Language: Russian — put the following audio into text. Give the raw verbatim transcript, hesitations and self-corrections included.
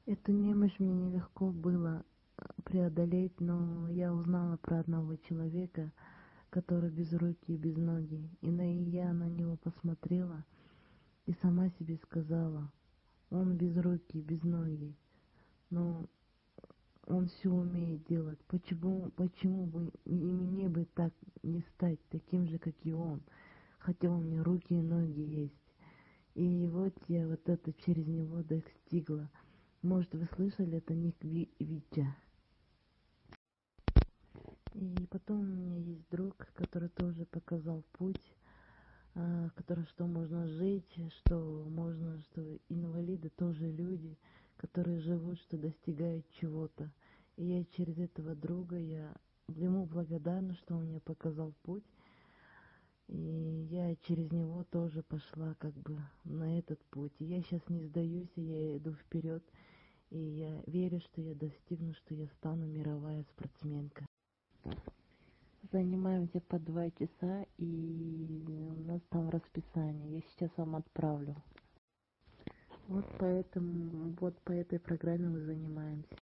Эту немощь мне нелегко было э, преодолеть, но я узнала про одного человека, который без руки и без ноги. И на и я на него посмотрела и сама себе сказала, он без руки и без ноги, но он все умеет делать. Почему, почему бы и мне бы так не стать таким же, как и он, хотя у меня руки и ноги есть. И вот я вот это через него достигла. Может, вы слышали, это ник Ви- Витя. И потом у меня есть друг, который тоже показал путь, а, который, что можно жить, что можно, что инвалиды тоже люди, которые живут, что достигают чего-то. И я через этого друга, я ему благодарна, что он мне показал путь. И я через него тоже пошла как бы на этот путь. И я сейчас не сдаюсь, и я иду вперед. И я верю, что я достигну, что я стану мировая спортсменка. Занимаемся по два часа, и у нас там расписание. Я сейчас вам отправлю. Вот поэтому, вот по этой программе мы занимаемся.